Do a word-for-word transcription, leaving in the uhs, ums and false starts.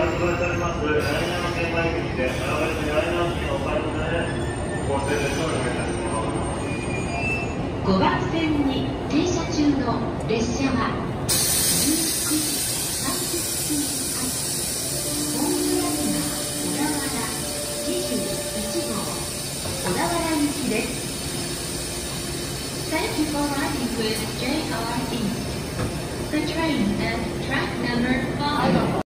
発売されます、来年の券売口で、あらかじめ来年の券をお買い求めで、ご整列をお願いいたします。 ごばん線に停車中の列車はじゅうくじさんじゅっぷん発、大宮駅小田原にじゅういち号小田原行きです。Thank you for riding with ジェイアール East. The train at track number